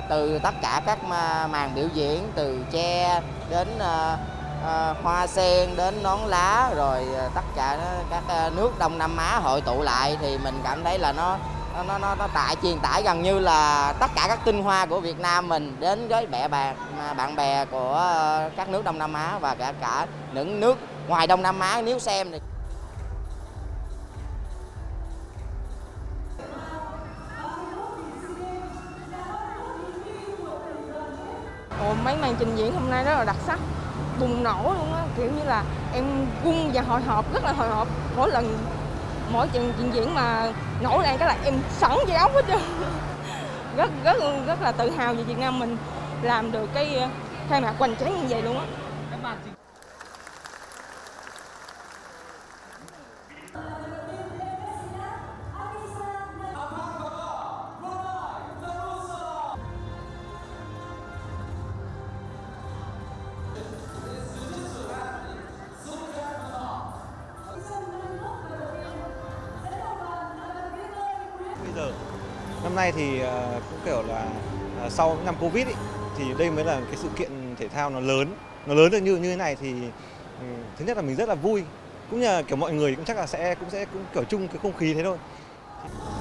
từ tất cả các màn biểu diễn, từ tre đến hoa sen đến nón lá, rồi tất cả các nước Đông Nam Á hội tụ lại, thì mình cảm thấy là nó truyền tải gần như là tất cả các tinh hoa của Việt Nam mình đến với bạn bè của các nước Đông Nam Á và cả những nước ngoài Đông Nam Á nếu xem thì. Mấy màn trình diễn hôm nay rất là đặc sắc, bùng nổ luôn á, kiểu như là em run và hồi hộp, rất là hồi hộp. Mỗi trận trình diễn mà nổ ra cái là em sẵn dây ốc hết trơn. rất là tự hào về Việt Nam mình làm được cái khai mạc hoành tráng như vậy luôn á. Bây giờ năm nay thì cũng kiểu là sau những năm Covid ý, thì đây mới là cái sự kiện thể thao nó lớn được như thế này thì thứ nhất là mình rất là vui, cũng như là kiểu mọi người cũng chắc là cũng kiểu chung cái không khí thế thôi.